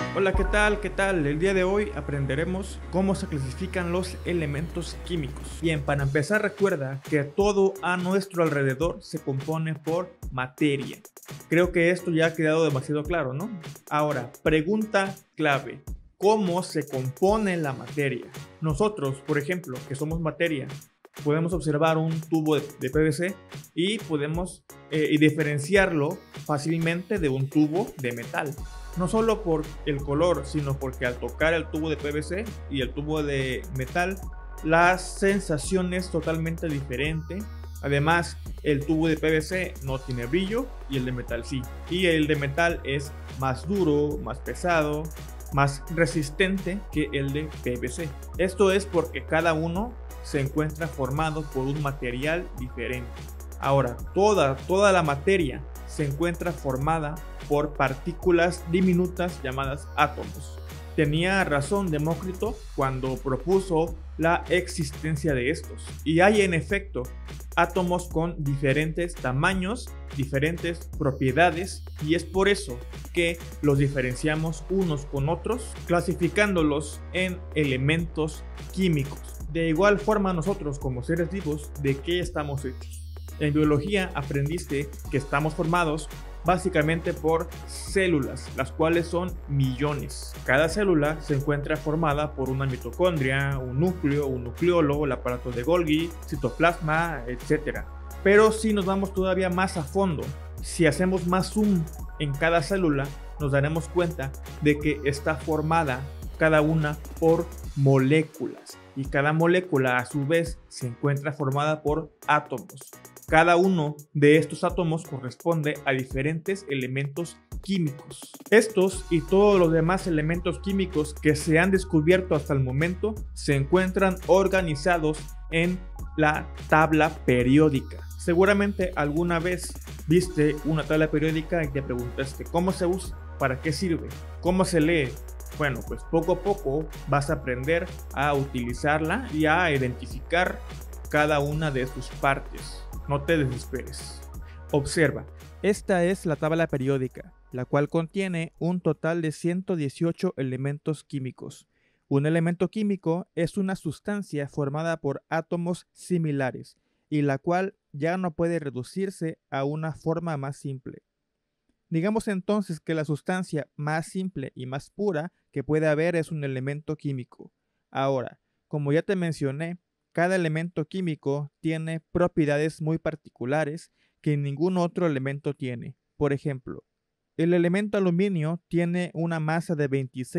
Hola, ¿qué tal? ¿Qué tal? El día de hoy aprenderemos cómo se clasifican los elementos químicos. Bien, para empezar recuerda que todo a nuestro alrededor se compone por materia. Creo que esto ya ha quedado demasiado claro, ¿no? Ahora, pregunta clave. ¿Cómo se compone la materia? Nosotros, por ejemplo, que somos materia, podemos observar un tubo de PVC y podemos diferenciarlo fácilmente de un tubo de metal. No solo por el color, sino porque al tocar el tubo de PVC y el tubo de metal, la sensación es totalmente diferente. Además, el tubo de PVC no tiene brillo y el de metal sí. Y el de metal es más duro, más pesado, más resistente que el de PVC. Esto es porque cada uno se encuentra formado por un material diferente. Ahora, toda la materia se encuentra formada por partículas diminutas llamadas átomos. Tenía razón Demócrito cuando propuso la existencia de estos. Y hay en efecto átomos con diferentes tamaños, diferentes propiedades, y es por eso que los diferenciamos unos con otros, clasificándolos en elementos químicos. De igual forma nosotros como seres vivos, ¿de qué estamos hechos? En biología aprendiste que estamos formados básicamente por células, las cuales son millones. Cada célula se encuentra formada por una mitocondria, un núcleo, un nucleolo, el aparato de Golgi, citoplasma, etc. Pero si nos vamos todavía más a fondo, si hacemos más zoom en cada célula, nos daremos cuenta de que está formada cada una por moléculas, y cada molécula a su vez se encuentra formada por átomos. Cada uno de estos átomos corresponde a diferentes elementos químicos. Estos y todos los demás elementos químicos que se han descubierto hasta el momento se encuentran organizados en la tabla periódica. Seguramente alguna vez viste una tabla periódica y te preguntaste cómo se usa, para qué sirve, cómo se lee. Bueno, pues poco a poco vas a aprender a utilizarla y a identificar cada una de sus partes. No te desesperes. Observa, esta es la tabla periódica, la cual contiene un total de 118 elementos químicos. Un elemento químico es una sustancia formada por átomos similares y la cual ya no puede reducirse a una forma más simple. Digamos entonces que la sustancia más simple y más pura que puede haber es un elemento químico. Ahora, como ya te mencioné, cada elemento químico tiene propiedades muy particulares que ningún otro elemento tiene. Por ejemplo, el elemento aluminio tiene una masa de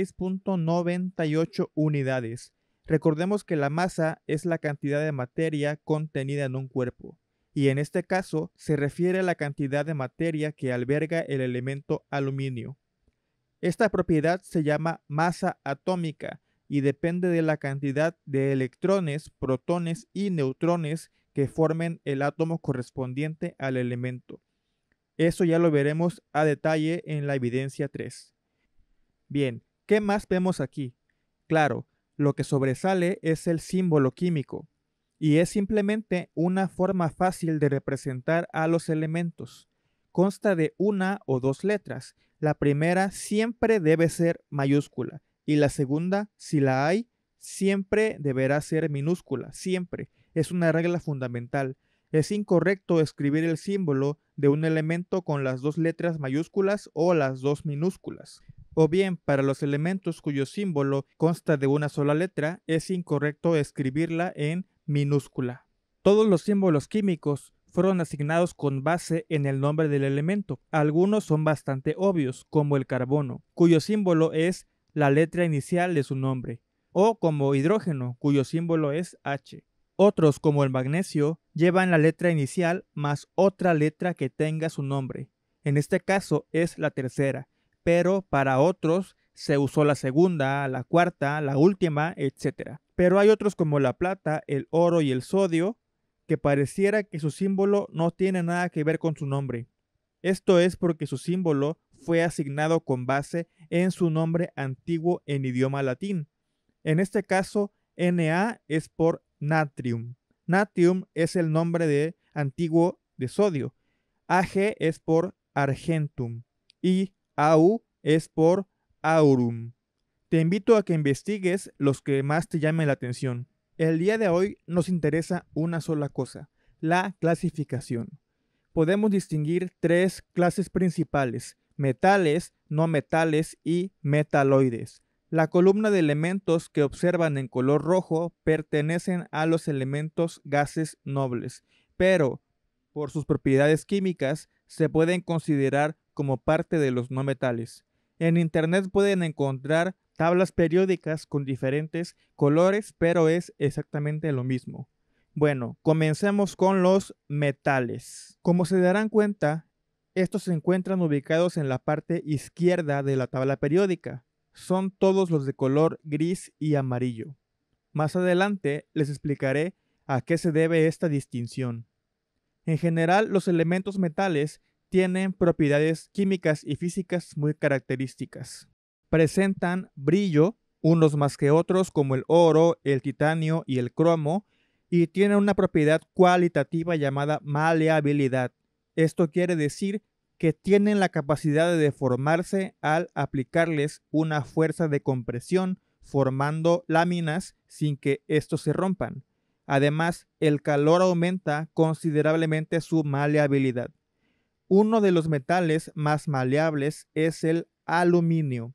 26.98 unidades. Recordemos que la masa es la cantidad de materia contenida en un cuerpo, y en este caso se refiere a la cantidad de materia que alberga el elemento aluminio. Esta propiedad se llama masa atómica y depende de la cantidad de electrones, protones y neutrones que formen el átomo correspondiente al elemento. Eso ya lo veremos a detalle en la evidencia 3. Bien, ¿qué más vemos aquí? Claro, lo que sobresale es el símbolo químico, y es simplemente una forma fácil de representar a los elementos. Consta de una o dos letras. La primera siempre debe ser mayúscula y la segunda, si la hay, siempre deberá ser minúscula, siempre. Es una regla fundamental. Es incorrecto escribir el símbolo de un elemento con las dos letras mayúsculas o las dos minúsculas. O bien, para los elementos cuyo símbolo consta de una sola letra, es incorrecto escribirla en minúscula. Todos los símbolos químicos fueron asignados con base en el nombre del elemento. Algunos son bastante obvios, como el carbono, cuyo símbolo es la letra inicial de su nombre, o como hidrógeno, cuyo símbolo es H. Otros, como el magnesio, llevan la letra inicial más otra letra que tenga su nombre. En este caso es la tercera, pero para otros se usó la segunda, la cuarta, la última, etc. Pero hay otros como la plata, el oro y el sodio, que pareciera que su símbolo no tiene nada que ver con su nombre. Esto es porque su símbolo fue asignado con base en su nombre antiguo en idioma latín. En este caso, Na es por natrium. Natrium es el nombre antiguo de sodio. Ag es por argentum y Au es por aurum. Te invito a que investigues los que más te llamen la atención. El día de hoy nos interesa una sola cosa, la clasificación. Podemos distinguir tres clases principales: metales, no metales y metaloides. La columna de elementos que observan en color rojo pertenecen a los elementos gases nobles, pero por sus propiedades químicas se pueden considerar como parte de los no metales. En internet pueden encontrar tablas periódicas con diferentes colores, pero es exactamente lo mismo. Bueno, comencemos con los metales. Como se darán cuenta, estos se encuentran ubicados en la parte izquierda de la tabla periódica. Son todos los de color gris y amarillo. Más adelante les explicaré a qué se debe esta distinción. En general, los elementos metales tienen propiedades químicas y físicas muy características. Presentan brillo, unos más que otros, como el oro, el titanio y el cromo, y tienen una propiedad cualitativa llamada maleabilidad. Esto quiere decir que tienen la capacidad de deformarse al aplicarles una fuerza de compresión, formando láminas sin que estos se rompan. Además, el calor aumenta considerablemente su maleabilidad. Uno de los metales más maleables es el aluminio.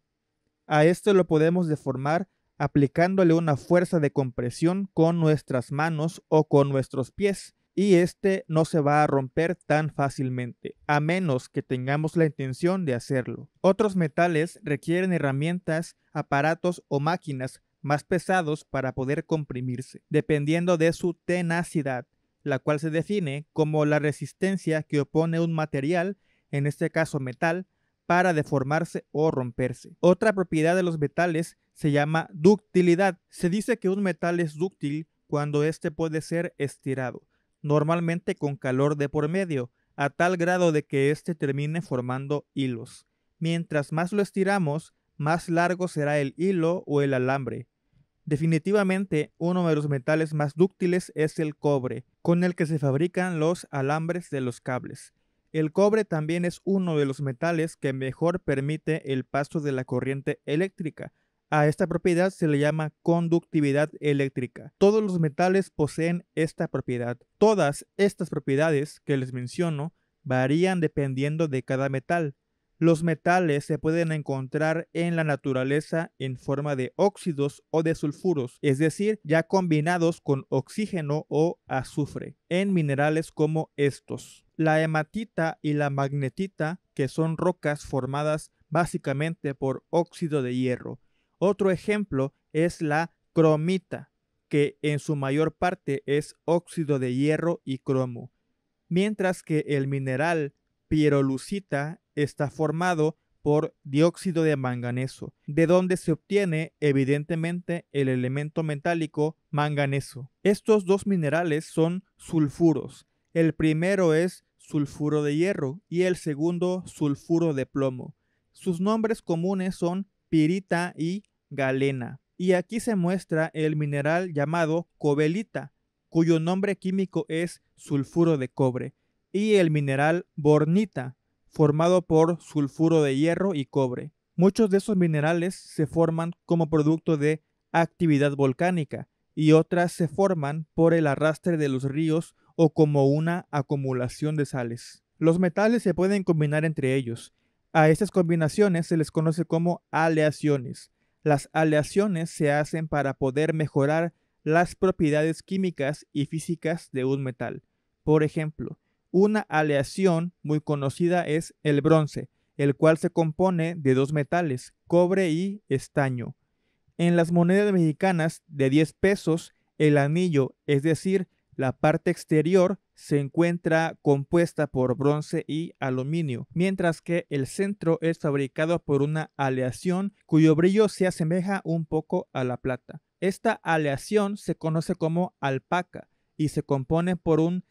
A este lo podemos deformar aplicándole una fuerza de compresión con nuestras manos o con nuestros pies, y este no se va a romper tan fácilmente, a menos que tengamos la intención de hacerlo. Otros metales requieren herramientas, aparatos o máquinas más pesados para poder comprimirse, dependiendo de su tenacidad, la cual se define como la resistencia que opone un material, en este caso metal, para deformarse o romperse. Otra propiedad de los metales se llama ductilidad. Se dice que un metal es dúctil cuando éste puede ser estirado, normalmente con calor de por medio, a tal grado de que éste termine formando hilos. Mientras más lo estiramos, más largo será el hilo o el alambre. Definitivamente, uno de los metales más dúctiles es el cobre, con el que se fabrican los alambres de los cables. El cobre también es uno de los metales que mejor permite el paso de la corriente eléctrica. A esta propiedad se le llama conductividad eléctrica. Todos los metales poseen esta propiedad. Todas estas propiedades que les menciono varían dependiendo de cada metal. Los metales se pueden encontrar en la naturaleza en forma de óxidos o de sulfuros, es decir, ya combinados con oxígeno o azufre, en minerales como estos: la hematita y la magnetita, que son rocas formadas básicamente por óxido de hierro. Otro ejemplo es la cromita, que en su mayor parte es óxido de hierro y cromo, mientras que el mineral pirolusita está formado por dióxido de manganeso, de donde se obtiene evidentemente el elemento metálico manganeso. Estos dos minerales son sulfuros. El primero es sulfuro de hierro y el segundo sulfuro de plomo. Sus nombres comunes son pirita y galena. Y aquí se muestra el mineral llamado cobalita, cuyo nombre químico es sulfuro de cobre, y el mineral bornita, formado por sulfuro de hierro y cobre. Muchos de esos minerales se forman como producto de actividad volcánica y otras se forman por el arrastre de los ríos o como una acumulación de sales. Los metales se pueden combinar entre ellos. A estas combinaciones se les conoce como aleaciones. Las aleaciones se hacen para poder mejorar las propiedades químicas y físicas de un metal. Por ejemplo, una aleación muy conocida es el bronce, el cual se compone de dos metales, cobre y estaño. En las monedas mexicanas de 10 pesos, el anillo, es decir, la parte exterior, se encuentra compuesta por bronce y aluminio, mientras que el centro es fabricado por una aleación cuyo brillo se asemeja un poco a la plata. Esta aleación se conoce como alpaca y se compone por un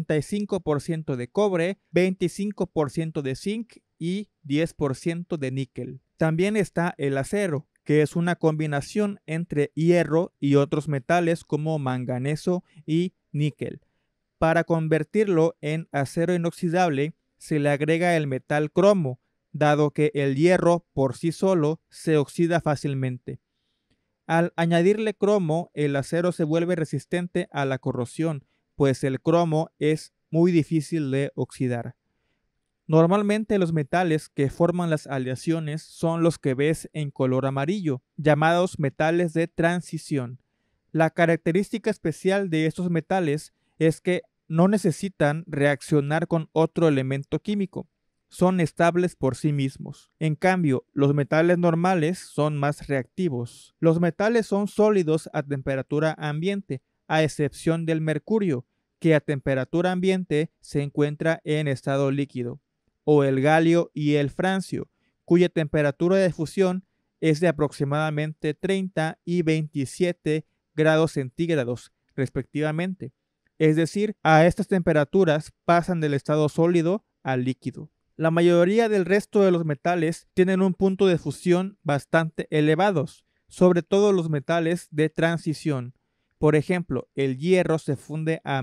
65% de cobre, 25% de zinc y 10% de níquel. También está el acero, que es una combinación entre hierro y otros metales como manganeso y níquel. Para convertirlo en acero inoxidable, se le agrega el metal cromo, dado que el hierro por sí solo se oxida fácilmente. Al añadirle cromo, el acero se vuelve resistente a la corrosión, pues el cromo es muy difícil de oxidar. Normalmente los metales que forman las aleaciones son los que ves en color amarillo, llamados metales de transición. La característica especial de estos metales es que no necesitan reaccionar con otro elemento químico. Son estables por sí mismos. En cambio, los metales normales son más reactivos. Los metales son sólidos a temperatura ambiente, a excepción del mercurio, que a temperatura ambiente se encuentra en estado líquido, o el galio y el francio, cuya temperatura de fusión es de aproximadamente 30 y 27 grados centígrados, respectivamente. Es decir, a estas temperaturas pasan del estado sólido al líquido. La mayoría del resto de los metales tienen un punto de fusión bastante elevados, sobre todo los metales de transición. Por ejemplo, el hierro se funde a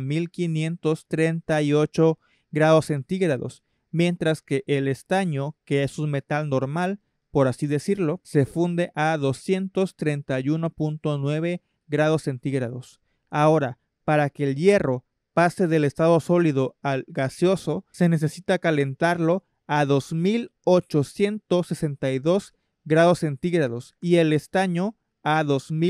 1538 grados centígrados, mientras que el estaño, que es un metal normal, por así decirlo, se funde a 231.9 grados centígrados. Ahora, para que el hierro pase del estado sólido al gaseoso, se necesita calentarlo a 2862 grados centígrados y el estaño a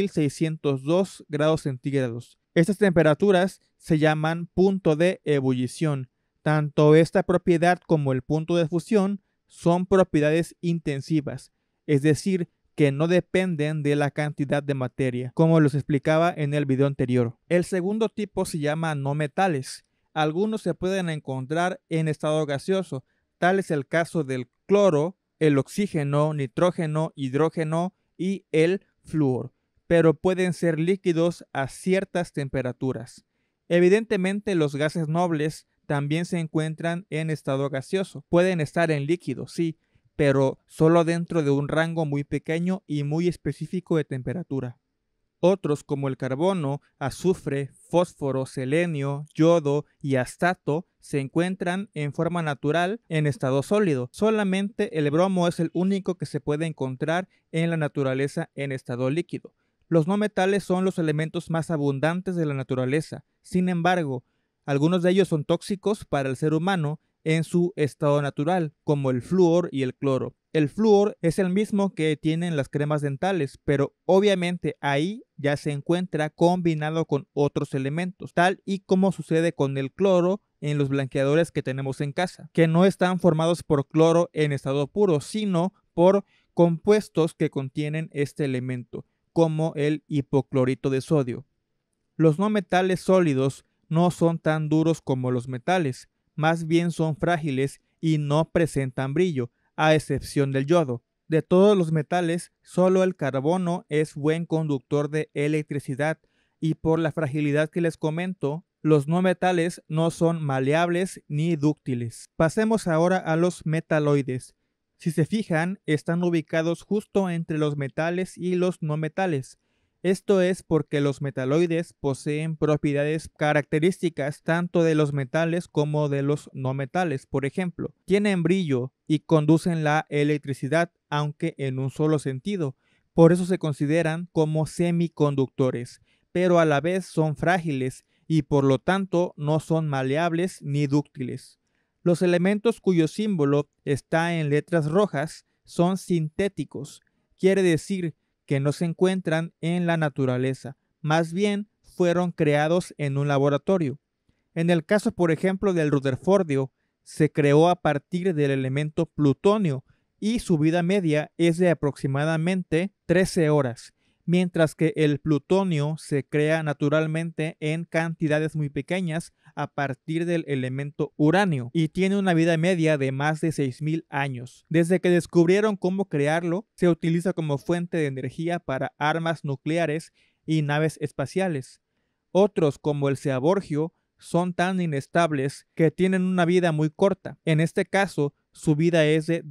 2602 grados centígrados. Estas temperaturas se llaman punto de ebullición. Tanto esta propiedad como el punto de fusión son propiedades intensivas, es decir, que no dependen de la cantidad de materia, como los explicaba en el video anterior. El segundo tipo se llama no metales. Algunos se pueden encontrar en estado gaseoso, tal es el caso del cloro, el oxígeno, nitrógeno, hidrógeno y el flúor, pero pueden ser líquidos a ciertas temperaturas. Evidentemente, los gases nobles también se encuentran en estado gaseoso. Pueden estar en líquido, sí, pero solo dentro de un rango muy pequeño y muy específico de temperatura. Otros, como el carbono, azufre, fósforo, selenio, yodo y astato, se encuentran en forma natural en estado sólido. Solamente el bromo es el único que se puede encontrar en la naturaleza en estado líquido. Los no metales son los elementos más abundantes de la naturaleza. Sin embargo, algunos de ellos son tóxicos para el ser humano en su estado natural, como el flúor y el cloro. El flúor es el mismo que tienen las cremas dentales, pero obviamente ahí ya se encuentra combinado con otros elementos, tal y como sucede con el cloro en los blanqueadores que tenemos en casa, que no están formados por cloro en estado puro, sino por compuestos que contienen este elemento, como el hipoclorito de sodio. Los no metales sólidos no son tan duros como los metales, más bien son frágiles y no presentan brillo, a excepción del yodo. De todos los metales, solo el carbono es buen conductor de electricidad y por la fragilidad que les comento, los no metales no son maleables ni dúctiles. Pasemos ahora a los metaloides. Si se fijan, están ubicados justo entre los metales y los no metales. Esto es porque los metaloides poseen propiedades características tanto de los metales como de los no metales. Por ejemplo, tienen brillo y conducen la electricidad, aunque en un solo sentido. Por eso se consideran como semiconductores, pero a la vez son frágiles y por lo tanto no son maleables ni dúctiles. Los elementos cuyo símbolo está en letras rojas son sintéticos. Quiere decir que no se encuentran en la naturaleza, más bien fueron creados en un laboratorio. En el caso, por ejemplo, del rutherfordio, se creó a partir del elemento plutonio y su vida media es de aproximadamente 13 horas, mientras que el plutonio se crea naturalmente en cantidades muy pequeñas a partir del elemento uranio y tiene una vida media de más de 6000 años. Desde que descubrieron cómo crearlo, se utiliza como fuente de energía para armas nucleares y naves espaciales. Otros, como el seaborgio, son tan inestables que tienen una vida muy corta. En este caso, su vida es de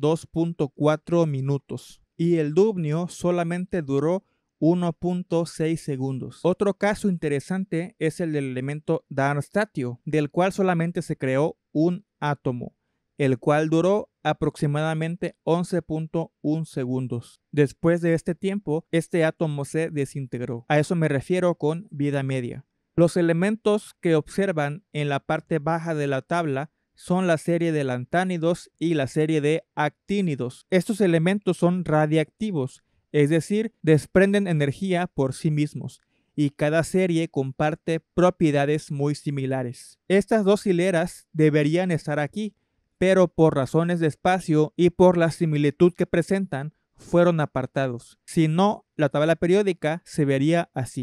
2.4 minutos y el dubnio solamente duró 1.6 segundos. Otro caso interesante es el del elemento Darmstadtio, del cual solamente se creó un átomo. el cual duró aproximadamente 11.1 segundos. Después de este tiempo, este átomo se desintegró. A eso me refiero con vida media. Los elementos que observan en la parte baja de la tabla son la serie de lantánidos y la serie de actínidos. Estos elementos son radiactivos, es decir, desprenden energía por sí mismos, y cada serie comparte propiedades muy similares. Estas dos hileras deberían estar aquí, pero por razones de espacio y por la similitud que presentan, fueron apartados. Si no, la tabla periódica se vería así.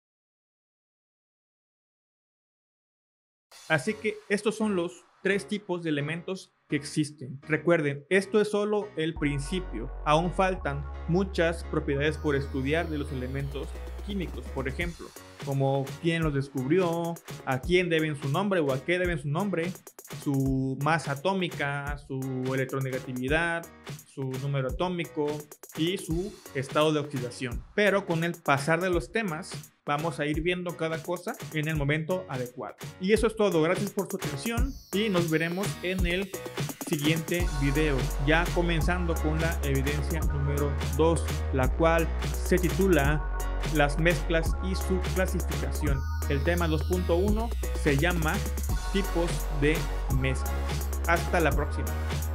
Así que estos son los 3 tipos de elementos que existen. Recuerden, esto es solo el principio. Aún faltan muchas propiedades por estudiar de los elementos químicos, por ejemplo, como quién los descubrió, a quién deben su nombre o a qué deben su nombre, su masa atómica, su electronegatividad, su número atómico y su estado de oxidación. Pero con el pasar de los temas vamos a ir viendo cada cosa en el momento adecuado. Y eso es todo. Gracias por su atención y nos veremos en el siguiente video, ya comenzando con la evidencia número 2, la cual se titula las mezclas y su clasificación. El tema 2.1 se llama tipos de mezclas. Hasta la próxima.